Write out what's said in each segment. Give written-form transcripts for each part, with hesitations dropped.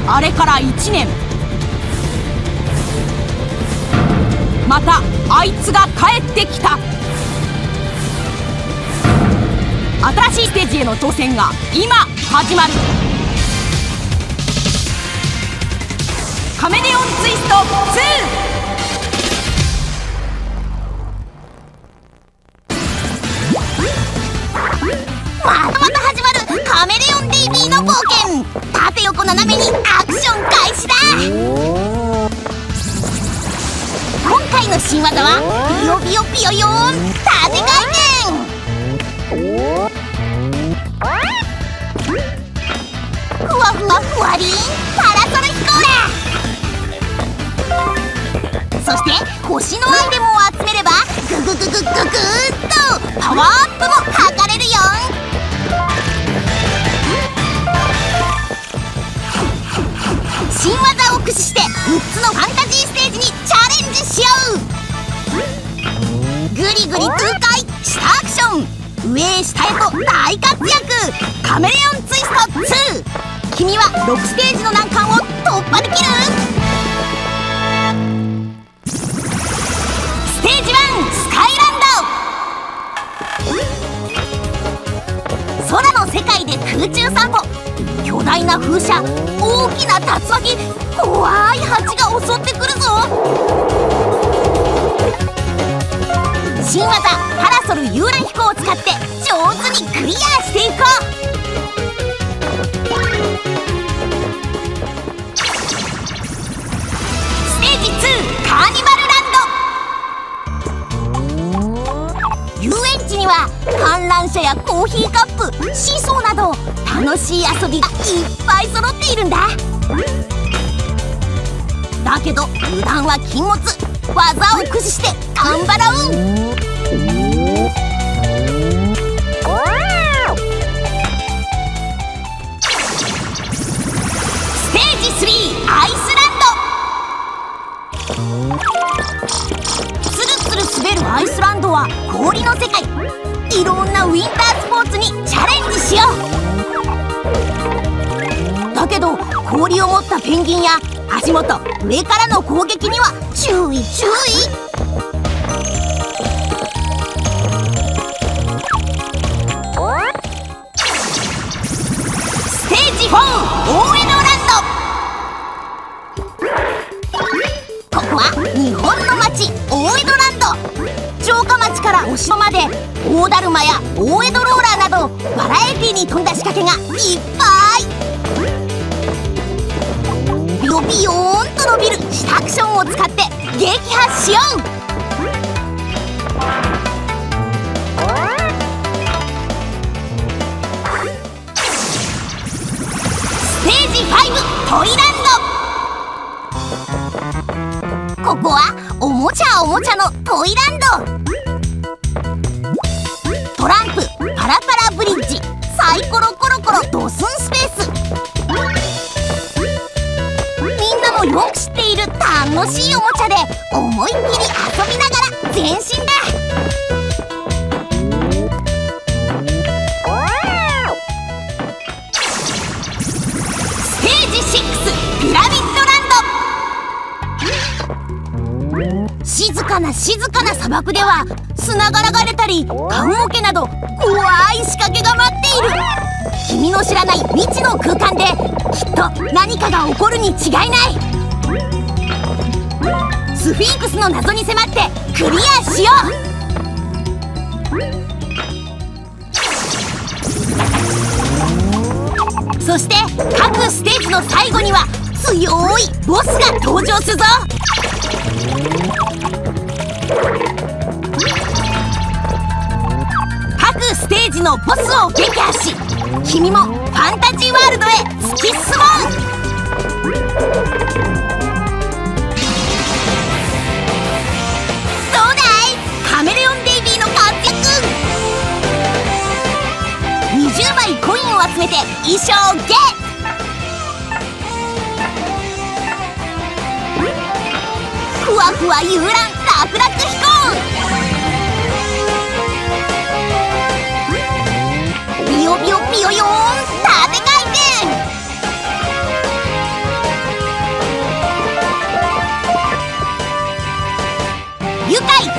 あれから1年。またあいつが帰ってきた。新しいステージへの挑戦が今始まる。カメレオンツイスト2。またまた始まるカメレオンデイビーの冒険。縦横斜めにアクション開始だ。今回の新技はビヨビヨビヨヨーン縦回転。ふわふわふわりんパラソル飛行だ。そして星のアイテムを集めればググググググーっとパワーアップも図れるよ。新技を駆使して6つのファンタジーステージにチャレンジしよう。グリグリ痛快下アクション、上へ下へと大活躍カメレオンツイスト2。君は6ステージの難関を突破できる。ステージ1スカイランド。空の世界で空中散歩。巨大な風車、大きな竜巻、怖い蜂が襲ってくるぞ。新技パラソル遊覧飛行を使って上手にクリアしていこう。ステージ2カーニバルランド。遊園地には観覧車やコーヒーカップ、シーソーなど楽しい遊びがいっぱい揃っているんだ。だけど油断は禁物。技を駆使して頑張ろう。ステージ3アイスランド。つるつる滑るアイスランドは氷の世界。いろんなウィンタースポーツにチャレンジしよう。だけど氷を持ったペンギンや足元上からの攻撃には注意注意。ステージ4大江戸ランド。ここは日本の町大江戸ランド。城下町からお城まで大だるまや大江戸ローラーなどバラエティに富んだ仕掛けがいっぱい。ビヨビヨーンと伸びる下アクションを使って撃破しよう。ステージ5トイランド。ここはおもちゃのトイランド。トランプ、パラパラブリッジ、サイコロコロコロドスンスペース。みんなもよく知っている楽しいおもちゃで思いっきり遊びながら前進だ。ステージ6ピラミッドランド。静かな砂漠では砂柄が出たり棺桶など怖い仕掛けが待っている。君の知らない未知の空間できっと何かが起こるに違いない。スフィンクスの謎に迫ってクリアしよう。そして各ステージの最後には強いボスが登場するぞ。各ステージのボスを撃破し君もファンタジーワールドへ突き進もう。どうだいカメレオンデイビーの活躍。20枚コインを集めて衣装ゲット。ふわふわ遊覧楽々飛行。ビヨビヨビヨヨーン縦回転。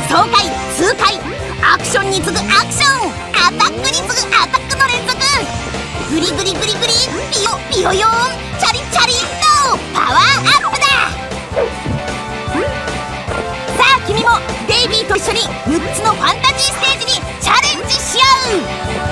爽快痛快、アクションに次ぐアクション、アタックに次ぐアタックの連続、グリグリグリグリ、ピヨピヨヨーン、チャリチャリンとパワーアップだ。さあ君もデイビーと一緒に6つのファンタジーステージにチャレンジし合う。